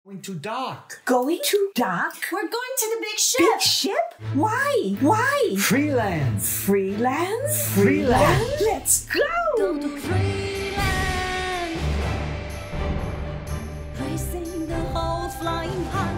Going to dock. Going to dock? We're going to the big ship. Big ship? Why? Why? Freelance. Freelance? Freelance. Let's go! Go to freelance. Racing the whole flying high.